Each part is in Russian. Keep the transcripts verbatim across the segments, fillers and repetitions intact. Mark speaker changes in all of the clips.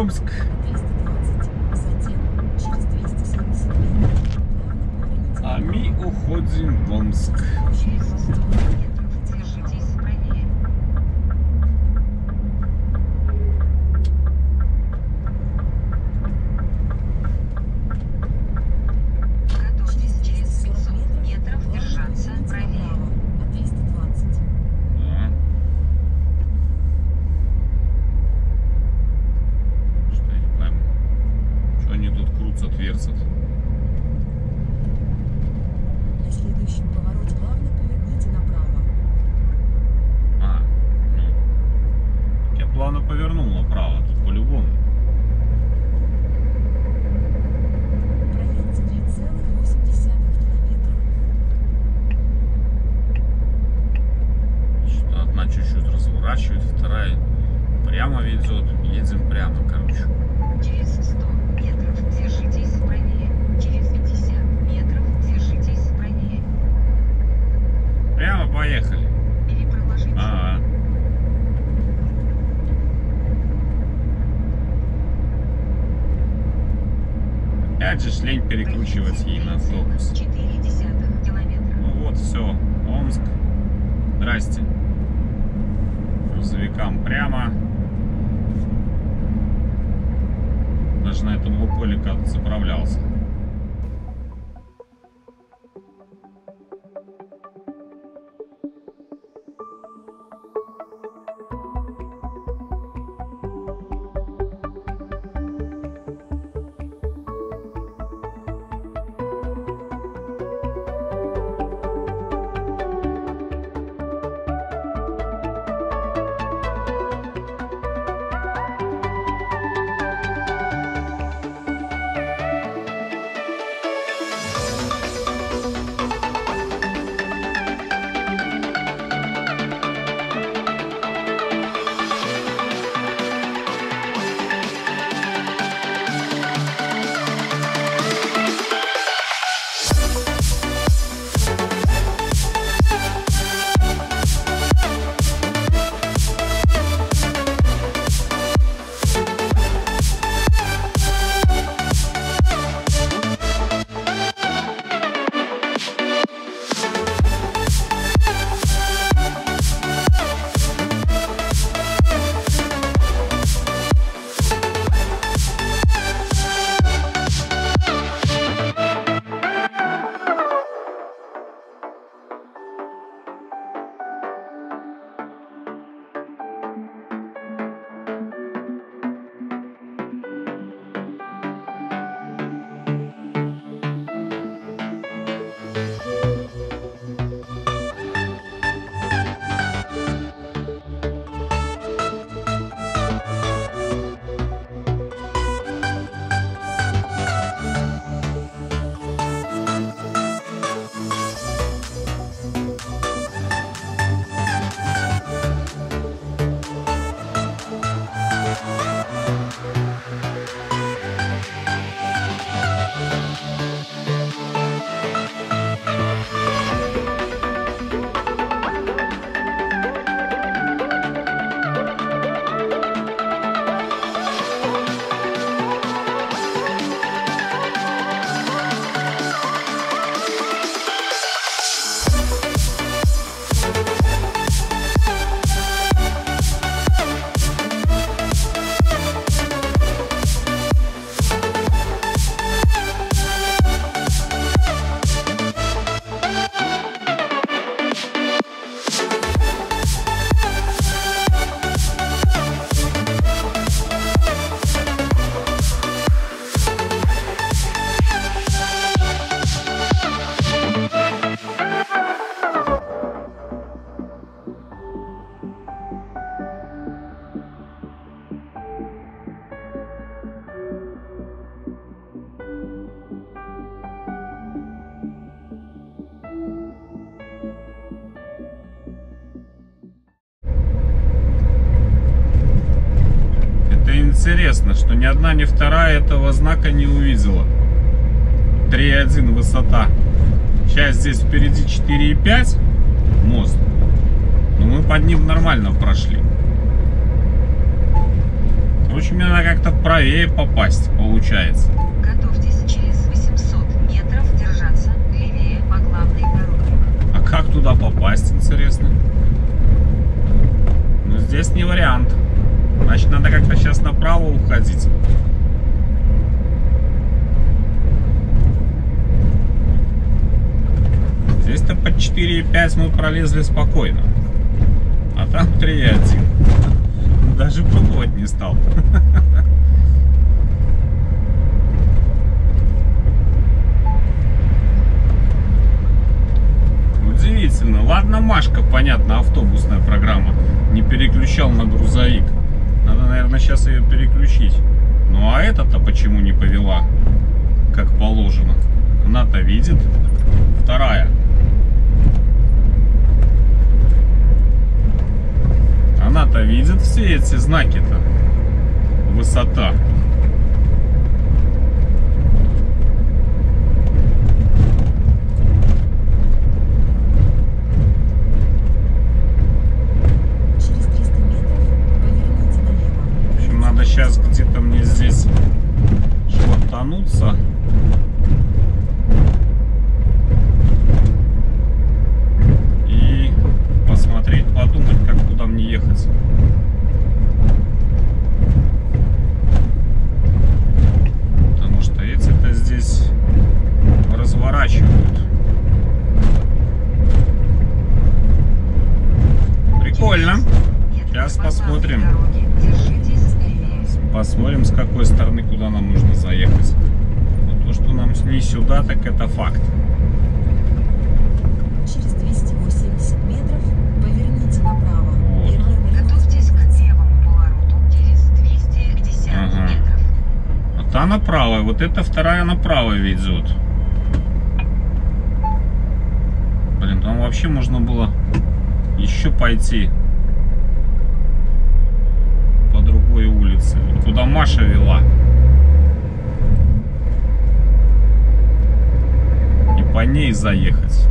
Speaker 1: Омск. А мы уходим в Омск. Отверцат.
Speaker 2: На следующем повороте плавно поверните направо.
Speaker 1: А, ну, я плавно повернул направо, тут по-любому.
Speaker 2: Проедьте три целых восемь десятых километра.
Speaker 1: Что одна чуть-чуть разворачивает, вторая прямо ведет. Едем прямо, короче.
Speaker 3: Через сто метров держитесь правее. Через пятьдесят метров держитесь правее.
Speaker 1: Прямо поехали.
Speaker 3: Или проложите.
Speaker 1: А, -а. Опять же лень перекручивать ей на автобус.
Speaker 3: четыре десятых километра.
Speaker 1: Ну вот, все, Омск. Здрасте. Грузовикам прямо. Даже на этом поле, кажется, заправлялся. Интересно, что ни одна, ни вторая этого знака не увидела. три и один высота. Сейчас здесь впереди четыре и пять мост. Но мы под ним нормально прошли. Короче, мне надо как-то правее попасть, получается.
Speaker 3: Готовьтесь через восемьсот метров держаться левее по главной дороге.
Speaker 1: А как туда попасть, интересно? Ну, здесь не вариант. Значит, надо как-то сейчас направо уходить. Здесь-то под четыре и пять мы пролезли спокойно. А там три и один. Даже пробовать не стал. Удивительно. Ладно, Машка, понятно, автобусная программа. Не переключал на грузовик. Надо, наверное, сейчас ее переключить. Ну а эта-то почему не повела? Как положено. Она-то видит. Вторая. Она-то видит все эти знаки-то. Высота.
Speaker 2: Через триста метров поверните налево.
Speaker 1: В общем, надо сейчас где-то мне здесь швартануться. И посмотреть, подумать, как куда мне ехать. Потому что эти-то здесь разворачивают. Прикольно. Сейчас посмотрим.
Speaker 3: Держитесь левее.
Speaker 1: Посмотрим, с какой стороны, куда нам нужно заехать. Но то, что нам не сюда, так это факт.
Speaker 2: Через двести восемьдесят метров поверните направо.
Speaker 1: Вот.
Speaker 2: Первая налево.
Speaker 3: Готовьтесь к левому повороту через двести пятьдесят
Speaker 1: Ага.
Speaker 3: метров.
Speaker 1: А та направо, вот эта вторая направо ведет. Блин, там вообще можно было еще пойти по другой улице, вот куда Маша вела. И по ней заехать.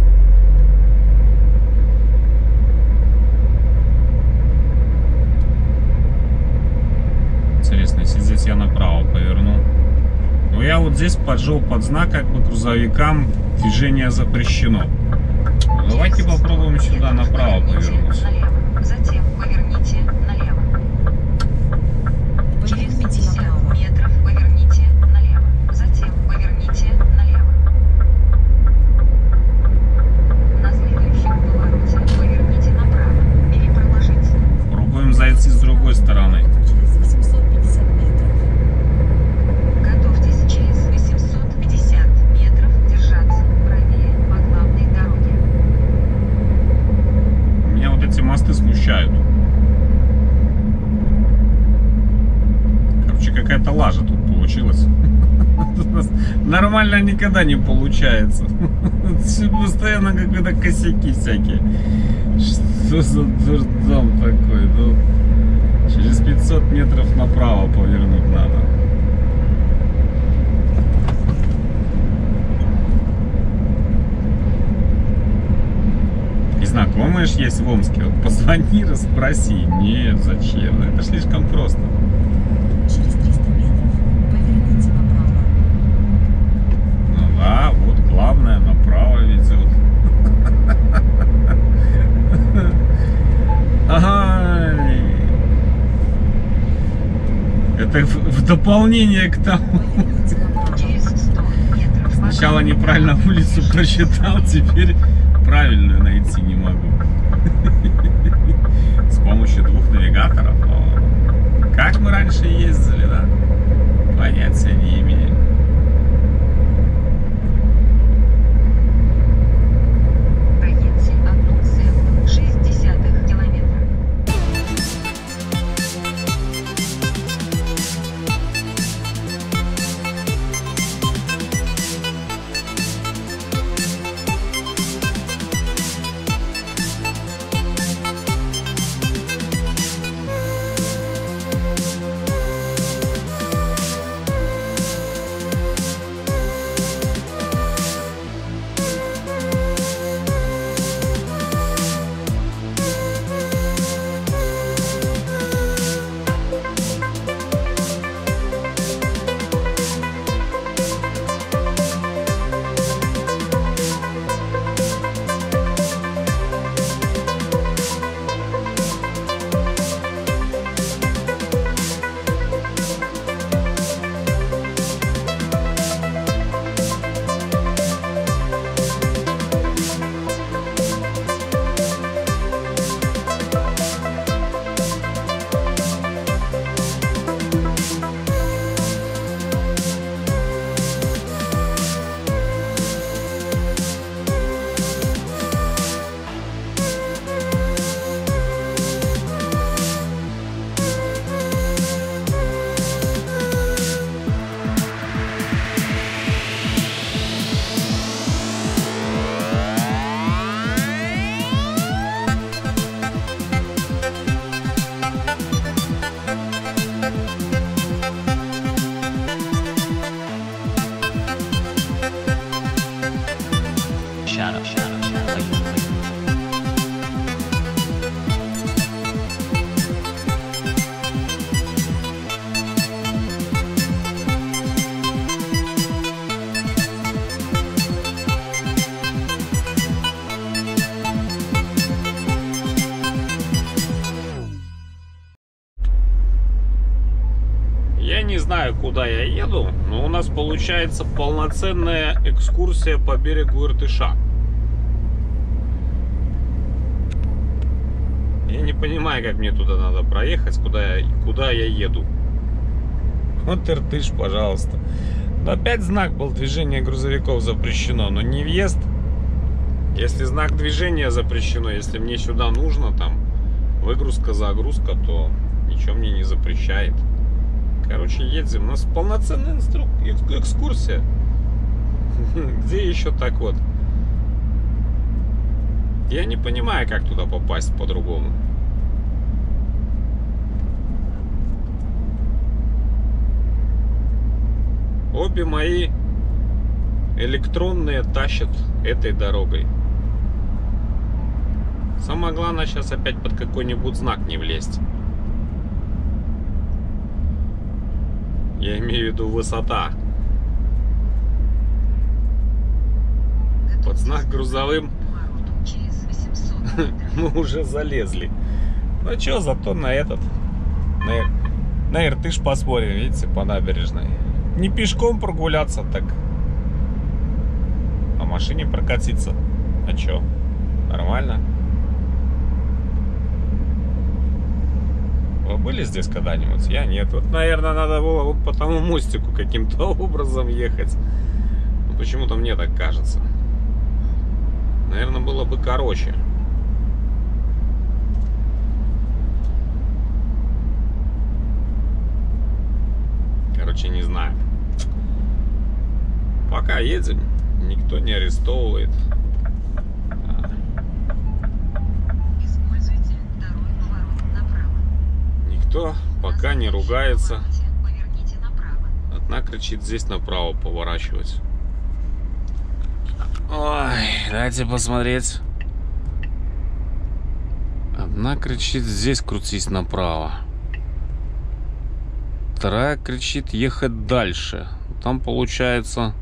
Speaker 1: Интересно, если здесь я направо поверну. Но я вот здесь поджал под знак, как бы грузовикам движение запрещено. Ну, давайте
Speaker 3: Через
Speaker 1: попробуем
Speaker 3: сто
Speaker 1: сюда
Speaker 3: метров
Speaker 1: направо
Speaker 3: поверните
Speaker 1: повернуть.
Speaker 3: налево. Затем поверните налево. Через
Speaker 2: Поверните
Speaker 3: пятьдесят
Speaker 2: направо.
Speaker 3: метров поверните налево. Затем поверните налево. На следующем повороте поверните направо. Перепроложить.
Speaker 1: Пробуем зайти с другой стороны.
Speaker 2: Через восемьсот пятьдесят метров.
Speaker 3: Готовьтесь через восемьсот пятьдесят метров держаться правее по главной дороге.
Speaker 1: Меня вот эти мосты смущают. Короче, какая-то лажа тут получилась. Тут у нас нормально никогда не получается. Постоянно какие-то косяки всякие. Что за дурдом такой? Ну, через пятьсот метров направо повернуть надо. И знакомые ж есть в Омске. Вот позвони, расспроси. Нет, зачем? Это слишком просто.
Speaker 2: Через триста метров поверните направо.
Speaker 1: Ну да, вот главное направо ведет. Ага. Это в, в дополнение к тому.
Speaker 2: Поверните направо.
Speaker 3: Через сто метров по
Speaker 1: Сначала
Speaker 3: главной
Speaker 1: неправильно
Speaker 3: дороге
Speaker 1: улицу
Speaker 3: держитесь
Speaker 1: прочитал,
Speaker 3: правее.
Speaker 1: теперь правильную найти не могу. С помощью двух навигаторов. О, как мы раньше ездили, да? Понятия не имею.
Speaker 3: Проедьте одну целых шесть десятых километра.
Speaker 1: еду, но у нас получается полноценная экскурсия по берегу Иртыша. Я не понимаю, как мне туда надо проехать, куда я, куда я еду. Вот Иртыш, пожалуйста. Но опять знак был: движение грузовиков запрещено, но не въезд. Если знак движения запрещено, если мне сюда нужно, там, выгрузка, загрузка, то ничего мне не запрещает. Короче, едем. У нас полноценная инструк... экскурсия. Где еще так вот? Я не понимаю, как туда попасть по-другому. Обе мои электронные тащат этой дорогой. Самое главное сейчас опять под какой-нибудь знак не влезть. Я имею в виду высота. Под знак грузовым мы уже залезли. Ну что, зато на этот, на, на Иртыш посмотрим, видите, по набережной. Не пешком прогуляться, так на машине прокатиться. А что, нормально? Вы были здесь когда-нибудь? Я нет. Вот, наверное, надо было вот по тому мостику каким-то образом ехать. Ну, почему-то мне так кажется. Наверное, было бы короче. Короче, не знаю. Пока едем, никто не арестовывает.
Speaker 3: Используйте второй поворот направо.
Speaker 1: Никто пока не ругается.
Speaker 3: Поверните направо.
Speaker 1: Одна кричит: здесь направо поворачивать. Ой, дайте посмотреть. Одна кричит: здесь крутись направо. Вторая кричит: ехать дальше. Там получается...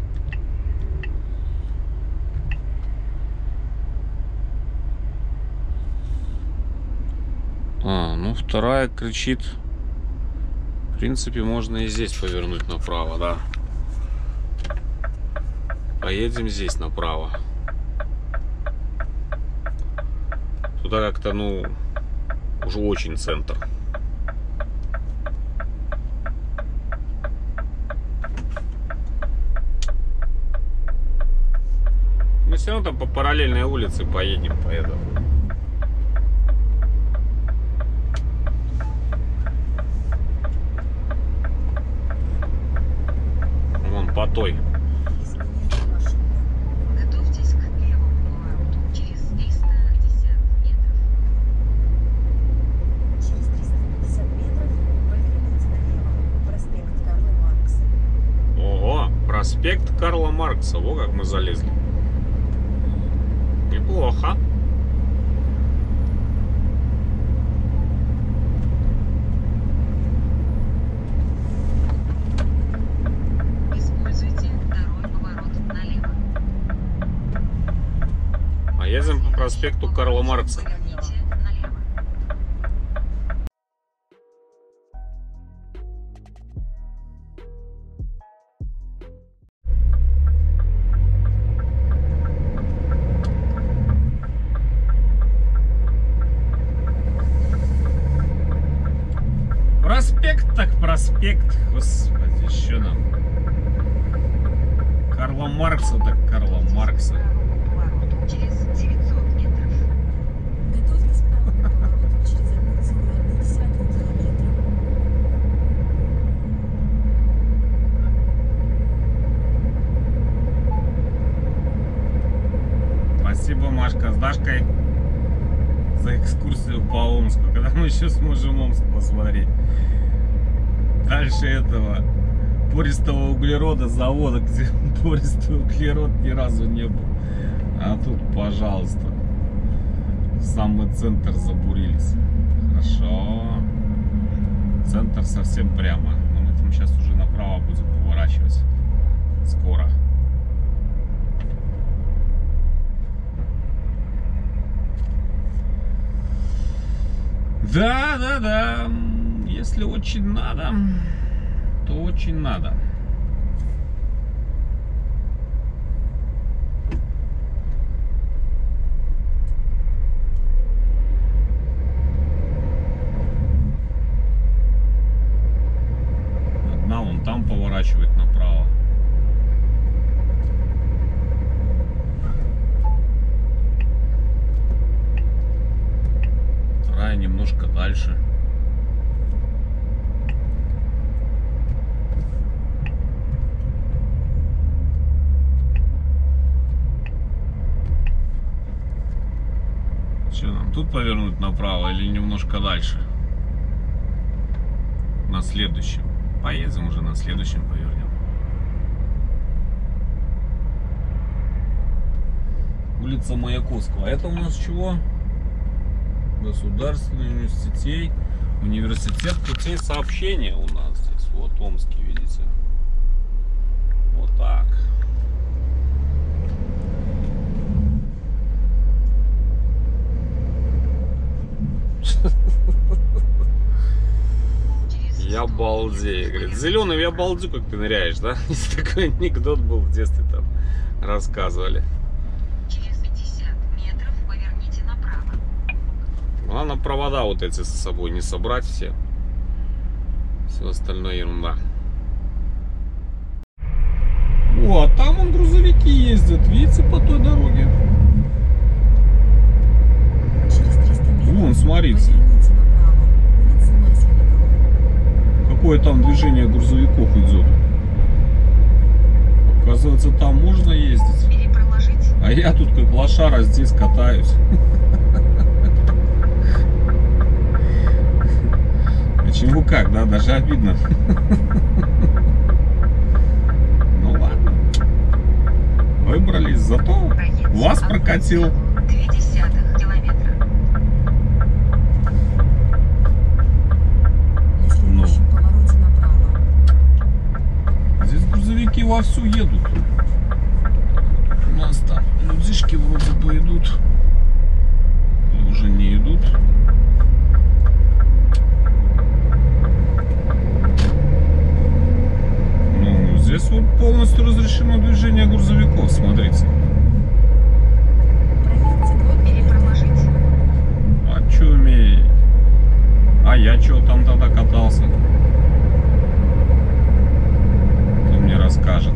Speaker 1: А, ну вторая кричит: в принципе, можно и здесь повернуть направо, да. Поедем здесь направо. Туда как-то, ну, уже очень центр. Мы все равно там по параллельной улице поедем, поэтому. Вон по той.
Speaker 2: Изменяйте маршрут.
Speaker 3: Готовьтесь к левому повороту через триста пятьдесят метров.
Speaker 2: Через триста пятьдесят метров поверните налево. Проспект Карла Маркса.
Speaker 1: Ого, проспект Карла Маркса. Во как мы залезли. Неплохо.
Speaker 3: Используйте второй поворот налево.
Speaker 1: А едем по проспекту Карла Маркса.
Speaker 3: Поверните налево.
Speaker 1: Проспект так проспект. Господи, что нам? Карла Маркса так Карла Маркса.
Speaker 3: Правому повороту через девятьсот метров.
Speaker 2: Готовьтесь к правому повороту через одна целая одна десятая километра.
Speaker 1: Спасибо, Машка с Дашкой, за экскурсию по Омску. Когда мы еще сможем Омск посмотреть? Дальше этого пористого углерода завода, где пористый углерод ни разу не был. А тут, пожалуйста, в самый центр забурились. Хорошо. Центр совсем прямо. Но мы там сейчас уже направо будем поворачивать. Скоро. Да, да, да. Если очень надо, Это очень надо. Одна вон там поворачивает направо. Вторая немножко дальше. Что нам тут повернуть направо или немножко дальше? На следующем. Поедем уже, на следующем повернем. Улица Маяковского. А это у нас чего? Государственный университет. Университет путей сообщения у нас здесь. Вот Омский, видите. Вот так. Я балдею. Говорит, Зеленый, я балдю, как ты ныряешь, да? Такой анекдот был в детстве, там рассказывали.
Speaker 3: Через пятьдесят метров поверните направо.
Speaker 1: Главное, провода вот эти с собой не собрать все. Все остальное ерунда. О, а там он грузовики ездят, видите, по той дороге.
Speaker 2: Через триста метров
Speaker 1: Вон, смотрите.
Speaker 2: поверните направо. Улица Масленникова.
Speaker 1: Какое там движение грузовиков идет. Оказывается, там можно ездить.
Speaker 3: Перепроложить.
Speaker 1: А я тут как лошара здесь катаюсь. Почему как, да? Даже обидно. Ну ладно. Выбрались, зато вас прокатил.
Speaker 3: Две десятых километра.
Speaker 2: На следующем повороте направо.
Speaker 1: Здесь грузовики вовсю едут. У нас там людишки вроде бы идут. Или уже не идут. Ну, здесь вот полностью разрешено движение грузовиков, смотрите.
Speaker 2: Проедьте два
Speaker 3: Перепроложить.
Speaker 1: А чё умеет? А я чё там тогда катался? Кто мне расскажет?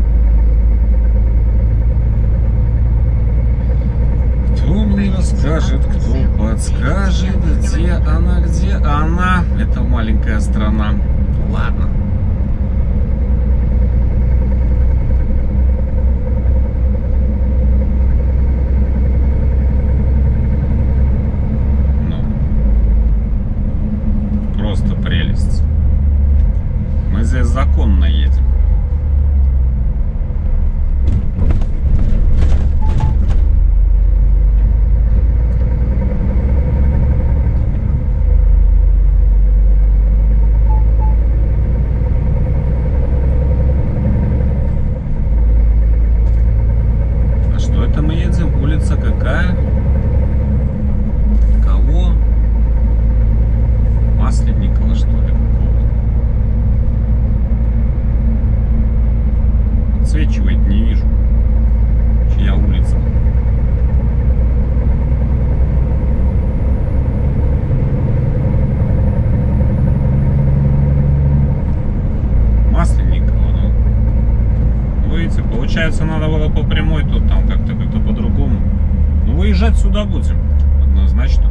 Speaker 1: Кто мне расскажет, кто подскажет, где она, где она? Это маленькая страна. Ладно. Ну, просто прелесть. Мы здесь законно едем. А что это мы едем? Улица какая? Кого? Масленникова, что ли, какого? Подсвечивает, не вижу. Чья улица? Масленникова, ну. Видите, получается, надо было по прямой, тут там как-то как-то по-другому. Ну, выезжать сюда будем, однозначно.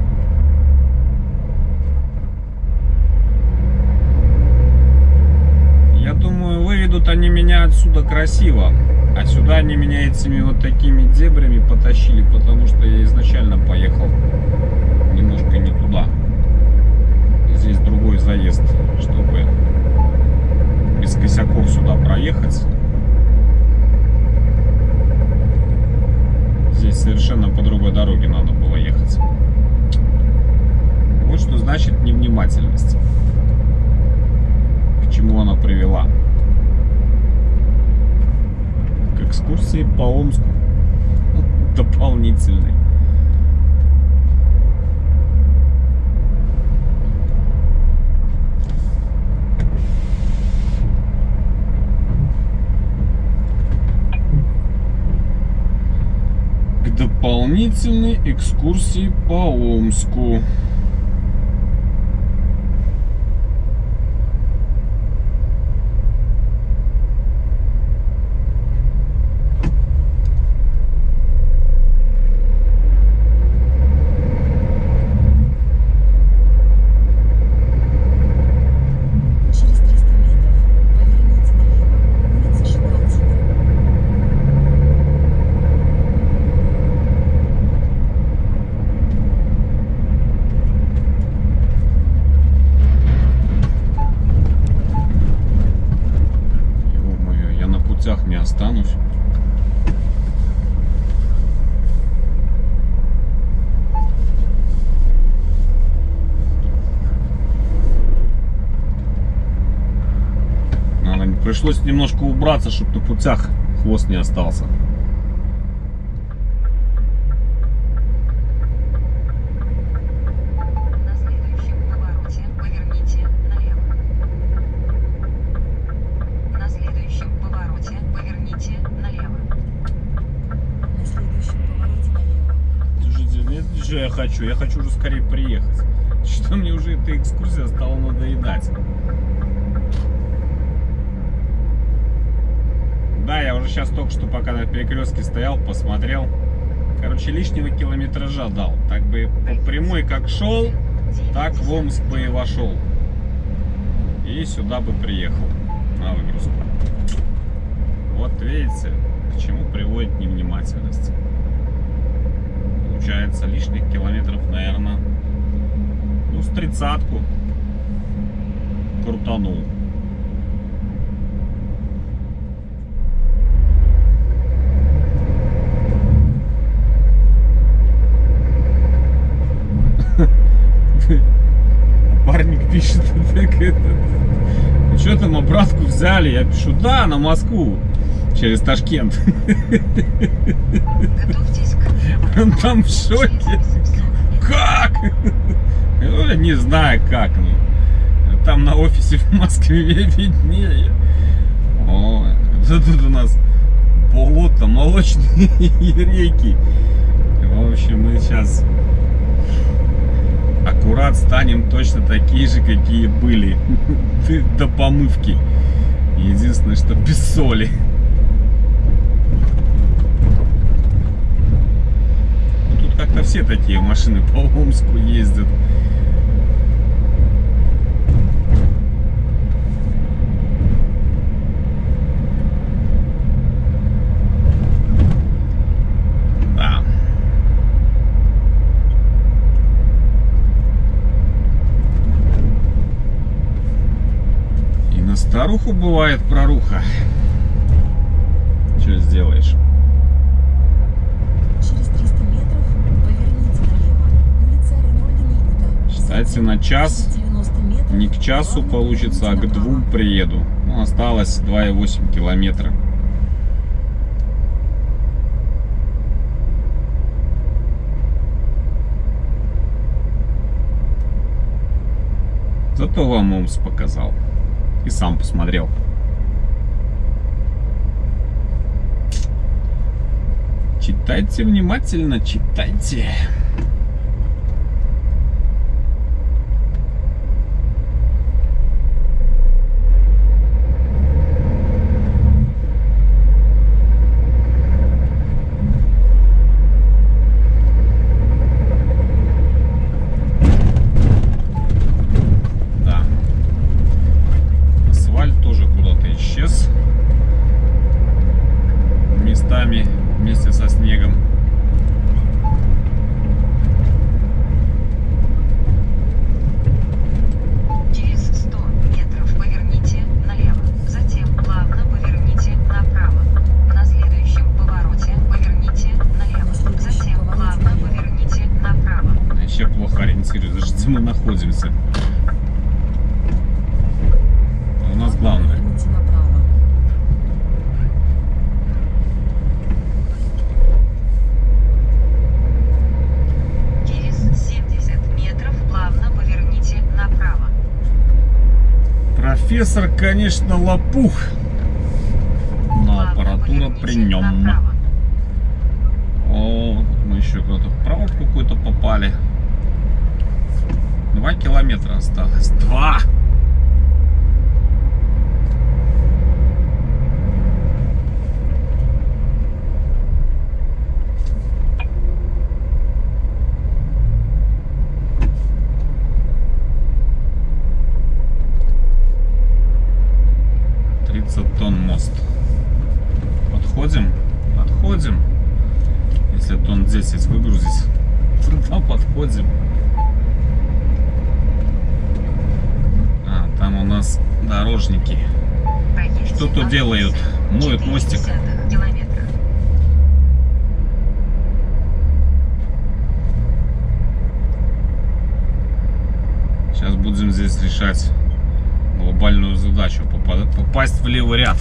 Speaker 1: Я думаю, выведут они меня отсюда красиво. А сюда они меня этими вот такими дебрями потащили, потому что я изначально поехал немножко не туда. Здесь другой заезд, чтобы без косяков сюда проехать. Здесь совершенно по другой дороге надо было ехать. Вот что значит невнимательность. К чему она привела. К экскурсии по Омску. Дополнительной. Дополнительные экскурсии по Омску.
Speaker 2: Через триста метров поверните налево. Улица Щекотина.
Speaker 1: Ё-моё, я на путях не останусь. Надо, пришлось немножко убраться, чтобы на путях хвост не остался.
Speaker 3: На следующем повороте поверните налево. На следующем повороте поверните налево.
Speaker 2: На следующем повороте налево.
Speaker 1: Слушайте, нет, что я хочу, я хочу уже скорее приехать. Что мне уже эта экскурсия стала надоедать. Да, я уже сейчас только что, пока на перекрестке стоял, посмотрел. Короче, лишнего километража дал. Так бы по прямой как шел, так в Омск бы и вошел. И сюда бы приехал на выгрузку. Вот видите, к чему приводит невнимательность. Получается лишних километров, наверное, ну, с тридцатку крутанул. Парник пишет, так это, что там обратку взяли? Я пишу, да, на Москву через Ташкент.
Speaker 3: Готовьтесь к
Speaker 1: Он там в шоке. Как? Ну, я не знаю как. Ну. Там на офисе в Москве виднее. О, что тут у нас болото, молочные реки. В общем, мы сейчас аккурат станем точно такие же, какие были до помывки. Единственное, что без соли. Ну, тут как-то все такие машины по Омску ездят. Да. И на старуху бывает проруха. Что сделаешь?
Speaker 2: Через триста метров поверните налево. Улица Ренольда-Ньюта.
Speaker 1: Кстати, на час,
Speaker 2: девяносто метров.
Speaker 1: не к часу
Speaker 2: Главное,
Speaker 1: получится, а к
Speaker 2: поверните
Speaker 1: двум
Speaker 2: направо.
Speaker 1: приеду. Ну, осталось два и восемь километра. Зато вам Омск показал. И сам посмотрел. Читайте внимательно, читайте. Да. Асфальт тоже куда-то исчез. Местами вместе со снегом.
Speaker 3: Через сто метров поверните налево. Затем плавно поверните направо. На следующем повороте поверните налево. Затем плавно поверните направо.
Speaker 1: Я вообще плохо ориентируюсь, даже где мы находимся. А у нас главное.
Speaker 2: Поверните направо.
Speaker 3: Через семьдесят метров плавно поверните направо.
Speaker 1: Профессор, конечно, лопух, но
Speaker 3: Плавно
Speaker 1: аппаратура
Speaker 3: поверните
Speaker 1: при нем.
Speaker 3: направо.
Speaker 1: О, Мы еще куда-то в пробку какую-то попали. Два километра осталось. Два! тридцать тонн мост. Подходим? Подходим. Если тонн десять выгрузить, тогда подходим. А, там у нас дорожники. Что тут делают? Моют мостик. Сейчас будем здесь решать глобальную задачу. Попасть в левый ряд.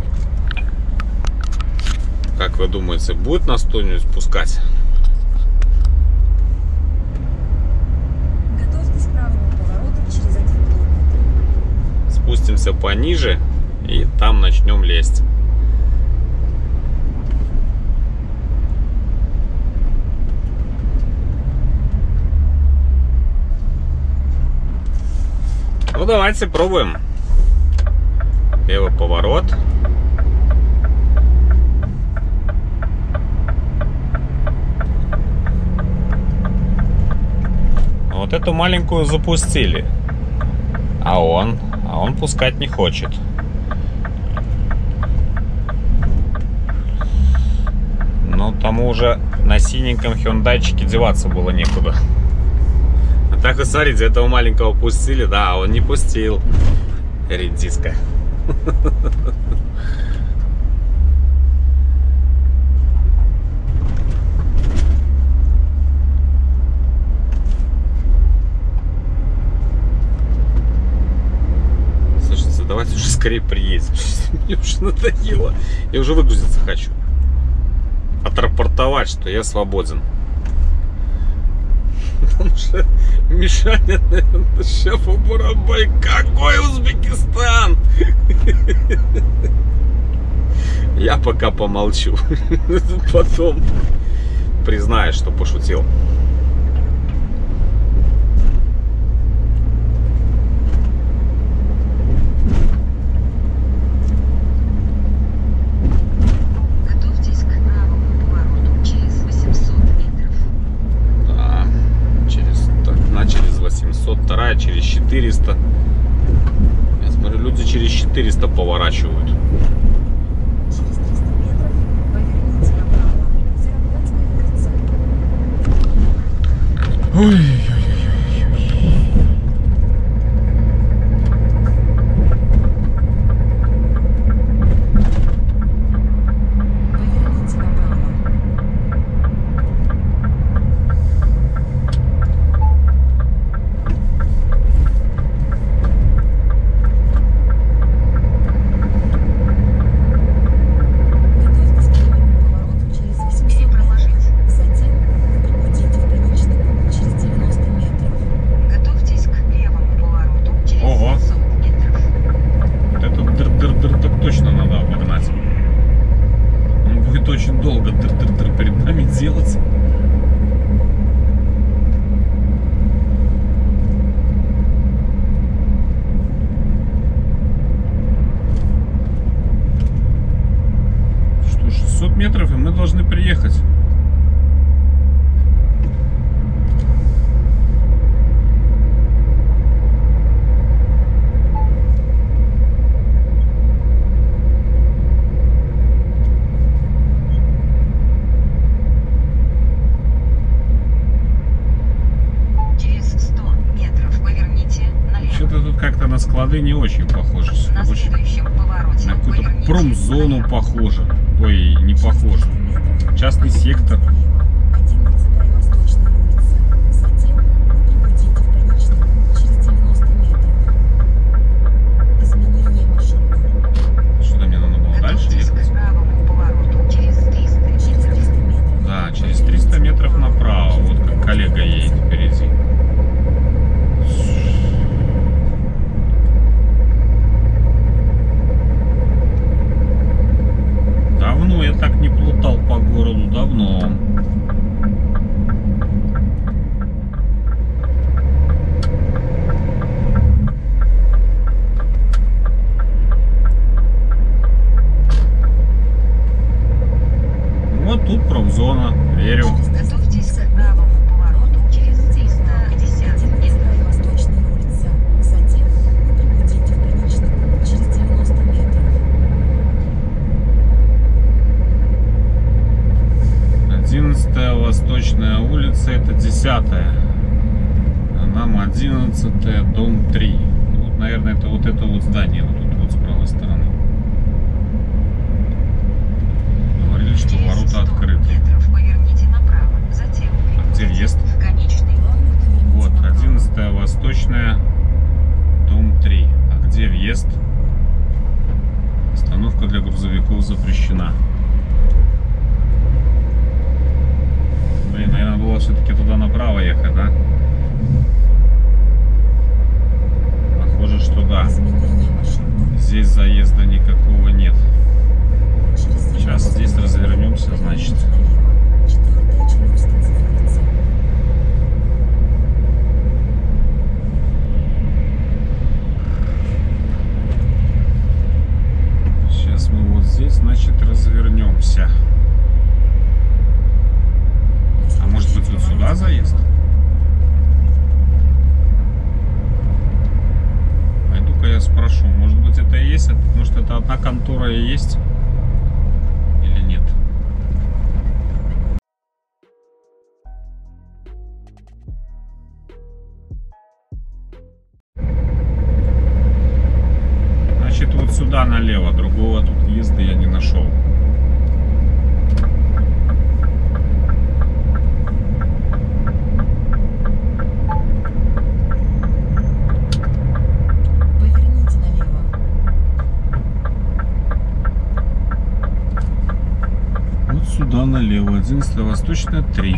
Speaker 1: Как вы думаете, будет нас кто-нибудь пускать?
Speaker 2: Готовьтесь к правому повороту через один километр.
Speaker 1: Спустимся пониже и там начнем лезть. Ну давайте пробуем. Левый поворот. Вот эту маленькую запустили. А он, а он пускать не хочет. Но тому уже на синеньком хёндайчике деваться было некуда. А так вы смотрите, этого маленького пустили, да, а он не пустил. Редиска. Слушайте, давайте уже скорее приедем. Мне уже надоело. Я уже выгрузиться хочу. Отрапортовать, что я свободен. Потому что Мишаня, наверное, шефу Бурабай. Какой Узбекистан! Я пока помолчу. Потом признаюсь, что пошутил.
Speaker 3: Готовьтесь к правому повороту через восемьсот метров.
Speaker 1: Да, через, так, одна через восемьсот, вторая через четыреста. Я смотрю, люди через четыреста поворачивают.
Speaker 2: Через триста метров поверните направо. Зеленоградское кольцо.
Speaker 1: Ой.
Speaker 2: Поверните направо. Готовьтесь к левому повороту через восемьсот
Speaker 3: Не
Speaker 2: метров.
Speaker 3: проложить.
Speaker 2: Затем прибудите в конечный пункт через девяносто метров.
Speaker 3: Готовьтесь к левому повороту через
Speaker 1: Ого.
Speaker 3: семьсот метров.
Speaker 1: Вот этот дыр-дыр-дыр так точно надо обогнать. Он будет очень долго дыр-дыр-дыр перед нами делать. Что, шестьсот метров, и мы должны приехать.
Speaker 3: Через сто метров поверните налево.
Speaker 1: Что-то тут как-то на склады не очень похоже.
Speaker 3: На
Speaker 1: Очень
Speaker 3: следующем повороте
Speaker 1: на какую-то
Speaker 3: поверните
Speaker 1: промзону
Speaker 3: налево.
Speaker 1: похоже. Ой, не похоже. Частный сектор.
Speaker 2: одиннадцатая Восточная улица. Затем вы прибудите в конечный пункт через девяносто метров. Изменение маршрута.
Speaker 1: Что-то мне надо было дальше
Speaker 3: Готовьтесь
Speaker 1: ехать.
Speaker 3: к правому повороту через триста
Speaker 2: Через
Speaker 3: метров.
Speaker 2: триста метров.
Speaker 1: Да, через триста метров направо. Вот как коллега едет впереди. Давно я так не плутал по городу, давно. тут промзона. Верю.
Speaker 3: Готовьтесь к правому повороту через триста пятьдесят метров.
Speaker 2: Восточная улица. Затем вы прибудете в конечный пункт через девяносто метров.
Speaker 1: одиннадцатая Восточная улица, это десятая. А нам одиннадцатая, дом три. Вот, наверное, это вот это вот здание, вот тут вот с правой стороны. Говорили, что
Speaker 3: Через
Speaker 1: ворота
Speaker 3: сто
Speaker 1: открыты.
Speaker 3: метров поверните направо. Затем
Speaker 1: Где въезд?
Speaker 3: в конечный
Speaker 2: Главное поверните
Speaker 1: Вот,
Speaker 2: направо.
Speaker 1: одиннадцатая Восточная, дом три. А где въезд? Остановка для грузовиков запрещена. Блин, наверное, было все-таки туда направо ехать, да? Похоже, что да.
Speaker 2: Изменение маршрута.
Speaker 1: Здесь заезда никакого нет.
Speaker 2: Через
Speaker 1: Сейчас
Speaker 2: девяносто
Speaker 1: здесь
Speaker 2: метров
Speaker 1: развернемся, значит.
Speaker 2: поверните налево. Четвертая Челюскинская улица.
Speaker 1: Сейчас мы вот здесь, значит, развернемся. А может быть, вот сюда заезд? Пойду-ка я спрошу. Может быть, это и есть? Может, это одна контора и есть? Или нет? Значит, вот сюда налево. Другого тут въезда я не нашел.
Speaker 2: Поверните налево.
Speaker 1: Вот сюда налево. одиннадцатая Восточная, три.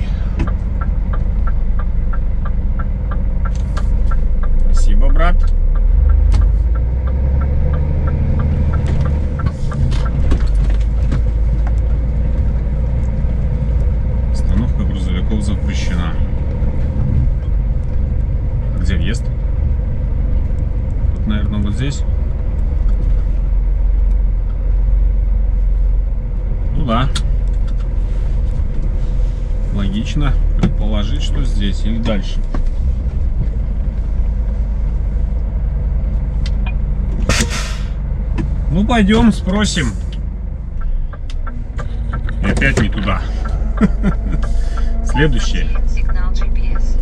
Speaker 1: Спасибо, брат. Остановка грузовиков запрещена. А где въезд? Тут, наверное, вот здесь. Ну да. Логично предположить, что здесь или дальше. Ну, пойдем, спросим. И опять не туда. Следующее.
Speaker 3: сигнал джи пи эс.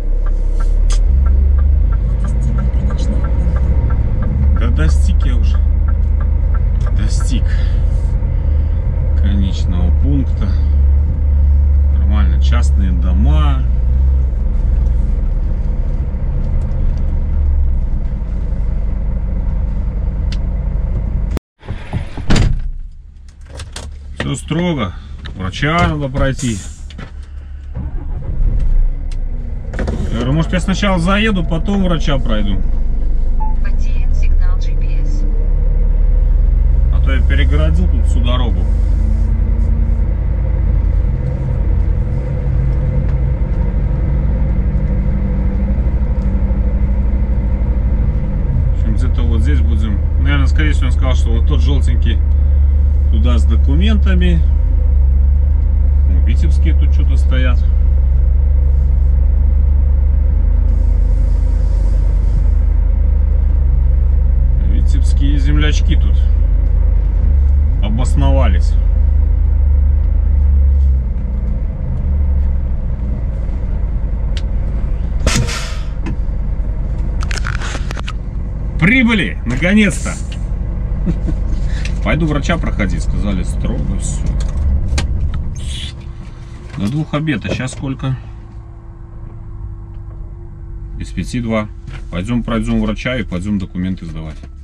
Speaker 2: Вы достигли конечного пункта.
Speaker 1: Да достиг я уже. Достиг конечного пункта. Нормально. Частные дома. Все строго. Врача надо пройти. Я говорю, может, я сначала заеду, потом врача пройду.
Speaker 3: Потерян сигнал джи пи эс.
Speaker 1: А то я перегородил тут всю дорогу. В общем, где-то вот здесь будем. Наверное, скорее всего, он сказал, что вот тот желтенький туда с документами. Ну, витебские тут что-то стоят. Витебские землячки тут обосновались. Прибыли! Наконец-то! Пойду врача проходить. Сказали, строго все. До двух обед. А сейчас сколько? Без пяти два. Пойдем пройдем врача и пойдем документы сдавать.